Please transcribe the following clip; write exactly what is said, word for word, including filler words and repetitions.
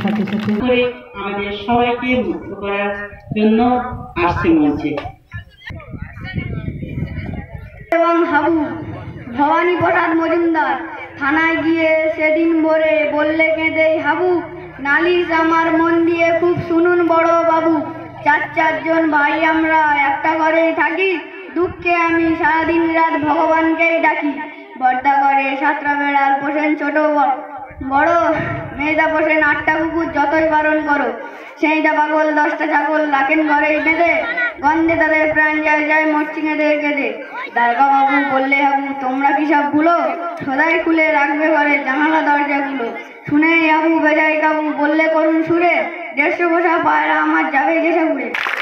সাথে সাথে আমাদের সবাইকে মুক্ত করার জন্য আসছে মঞ্চে। এবং হাবু ভবানী প্রসাদ মজুমদার থানায় গিয়ে সেদিন ভোরে বললে কেঁদে, হাবু নালিশ আমার মন দিয়ে খুব শুনুন বড় বাবু, চার চারজন ভাই আমরা একটা ঘরেই থাকি, দুঃখে আমি সারাদিন রাত ভগবানকেই ডাকি। বর্দা করে সাতটা বেড়াল পোষেন ছোট বড়, মেয়েদা পোষেন আটটা কুকুর যতই বারণ করো, সেইটা পাগল দশটা ছাগল রাখেন ঘরেই বেঁধে, গন্ধে তাদের প্রাণ যায় যায় মরছি কেঁদে কেঁদে। দারোগা বাবু বললে, হাবু তোমরা কি সব ভুলো, সদাই খুলে রাখবে ঘরে জানালা দরজাগুলো। শুনে হাবু বেজায় কাবু বললে করুন সুরে, দেড়শো পোষা পায়রা আমার যাবে গেছে উড়ে।